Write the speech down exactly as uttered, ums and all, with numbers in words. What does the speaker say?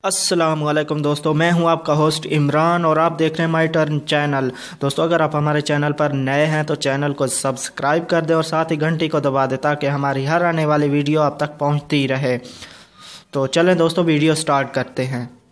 अस्सलाम वालेकुम दोस्तों, मैं हूं आपका होस्ट इमरान और आप देख रहे हैं माई टर्न चैनल। दोस्तों, अगर आप हमारे चैनल पर नए हैं तो चैनल को सब्सक्राइब कर दें और साथ ही घंटी को दबा दें ताकि हमारी हर आने वाली वीडियो आप तक पहुंचती रहे। तो चलें दोस्तों, वीडियो स्टार्ट करते हैं।